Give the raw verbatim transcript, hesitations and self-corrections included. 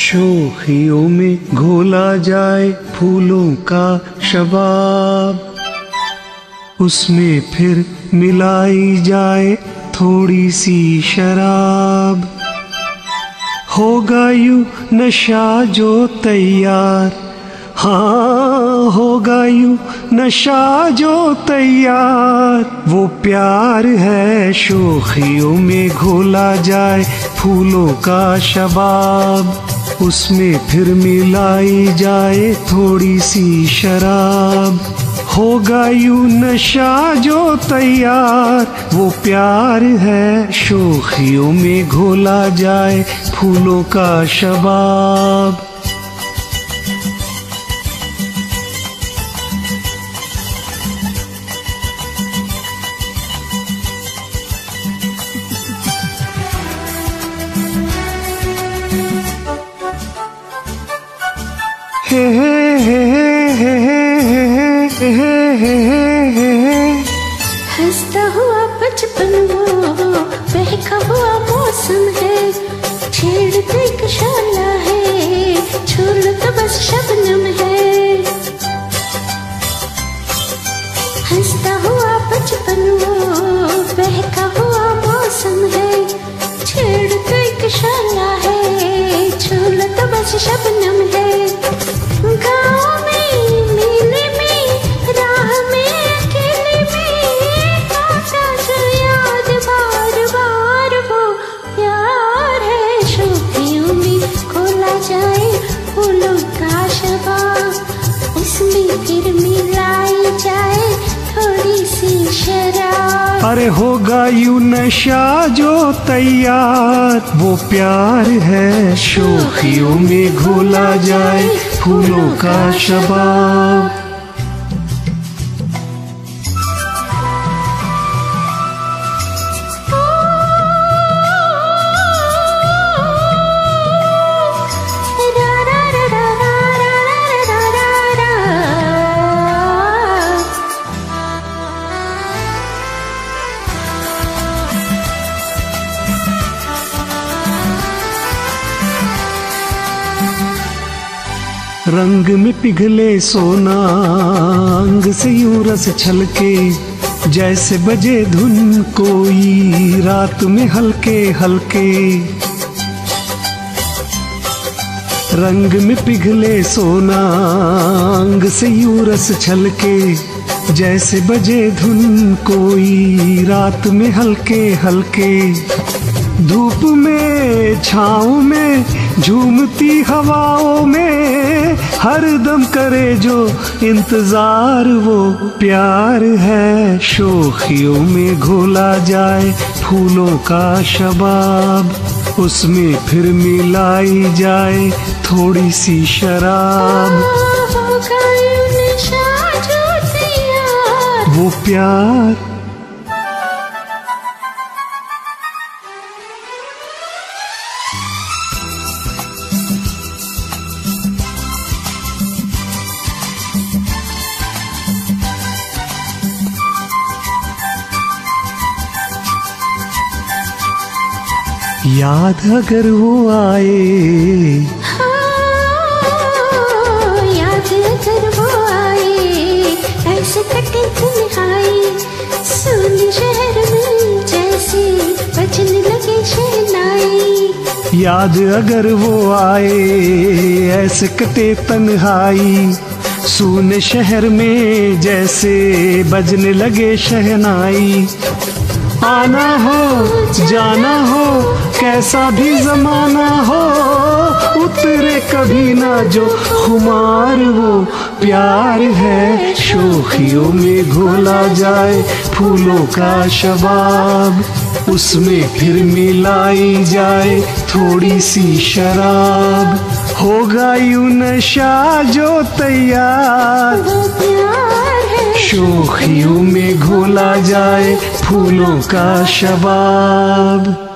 शोखियों में घोला जाए फूलों का शबाब, उसमें फिर मिलाई जाए थोड़ी सी शराब। होगा यूं नशा जो तैयार, हाँ होगा यूं नशा जो तैयार, वो प्यार है शोखियों में घोला जाए फूलों का शबाब, उसमें फिर मिलाई जाए थोड़ी सी शराब। होगा यूं नशा जो तैयार, वो प्यार है शोखियों में घोला जाए फूलों का शबाब। हे हे हे हे हे हे हे हे हंसता हुआ बचपन वो बहका हुआ मौसम है, छेड़ते एक शाला है, छोड़ तो बस शबनम है। हंसता हुआ बचपन वो बहका हुआ मौसम है, छेड़ते एक शाला है, छोड़ तो बस शबनम है। गाँव में मेले में राह में अकेले में आता जो याद बार बार, वो प्यार है शोखियों में खोला जाए फूलों का शबाब, उसमें फिर मिलाई जाए थोड़ी सी शराब। अरे होगा यूं नशा जो तैयार, वो प्यार है शोखियों में घोला जाए फूलों का शबाब। रंग में पिघले सोना अंग से यूं रस छलके, जैसे बजे धुन कोई रात में हल्के हल्के। रंग में पिघले सोना अंग से यूं रस छलके, जैसे बजे धुन कोई रात में हल्के हल्के। धूप में छाँव में झूमती हवाओं में हर दम करे जो इंतजार, वो प्यार है शोखियों में घोला जाए फूलों का शबाब, उसमें फिर मिलाई जाए थोड़ी सी शराब। वो प्यार याद अगर वो आए, हाँ, याद अगर वो आए, ऐसे कटे तन्हाई सुन शहर में जैसे बजने लगे शहनाई। याद अगर वो आए ऐसे कटे तन्हाई, सुन शहर में जैसे बजने लगे शहनाई। आना हो जाना हो कैसा भी जमाना हो, उतरे कभी ना जो खुमार, वो प्यार है शोखियों में घोला जाए फूलों का शबाब, उसमें फिर मिलाई जाए थोड़ी सी शराब। होगा यूं नशा जो तैयार, वो प्यार है शोखियों में घोला जाए फूलों का शबाब।